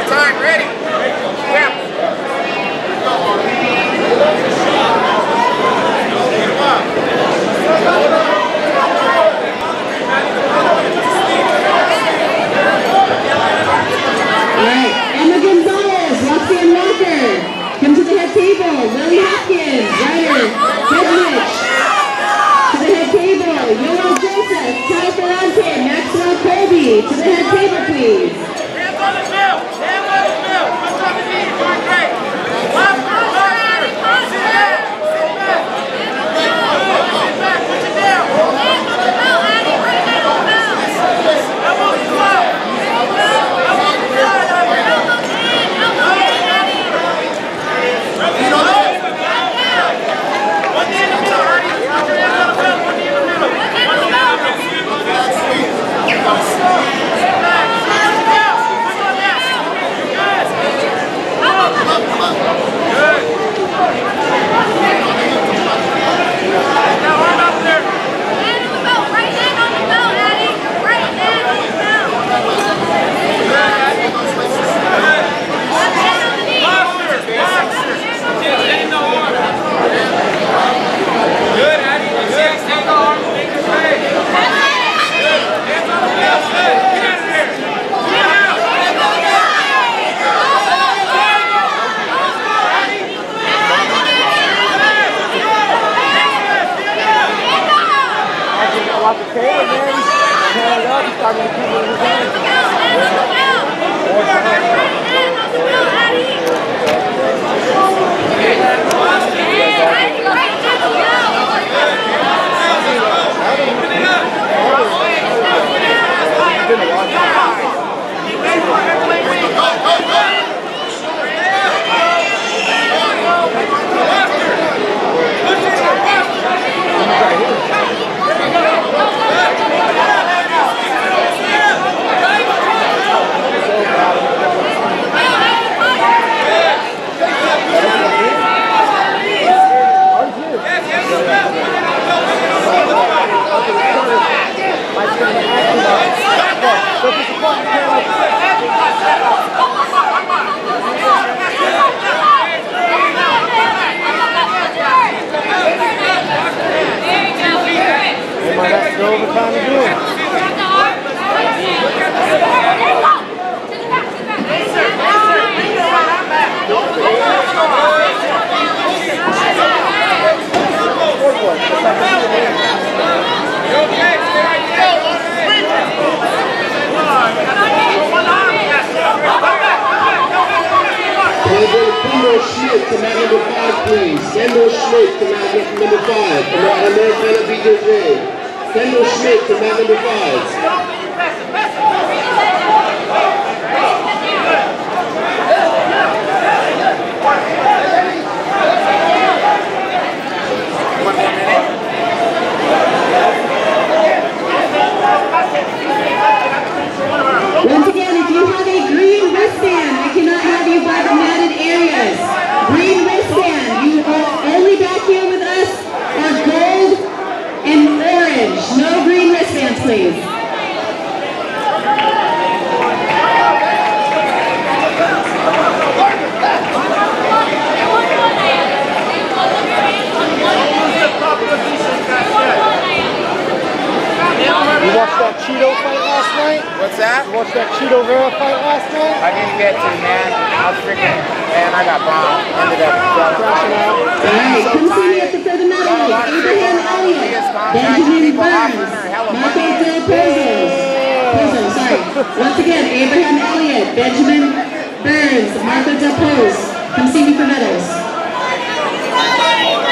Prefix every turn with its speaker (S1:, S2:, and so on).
S1: time, ready. Yeah.
S2: Alright, Emma Gonzalez, Roxanne Walker, come to the head table. Lily Hopkins, Ryder, Bednich, to the head table. Yoel Joseph, Ty Ferrante, Maxwell Colby, to the head table, please.
S1: Hands on the mill. Hands on the mill. Push on the knees. Doing great. Lobster. Sit back. Sit back. Sit back. Push it down. Hands on the mill, Addie. Bring it on the mill. Elbows up.
S2: Once again, if you have a green wristband, I cannot have you by the matted areas. Green wristband, you are only back here with us are gold and orange. No green wristbands, please.
S3: You watched that Cheeto fight last night?
S1: What's that?
S3: You watched that Cheeto Vera fight last night?
S1: I didn't get to, man. I was freaking, man, I got bombed. Ended up crashing out.
S2: Alright, come see me at the further medal. Abraham Elliott, Benjamin Burns, Marco Del Pozo, sorry. Once again, Abraham Elliott, Benjamin Burns, Marco Del Pozo. Come see me for medals.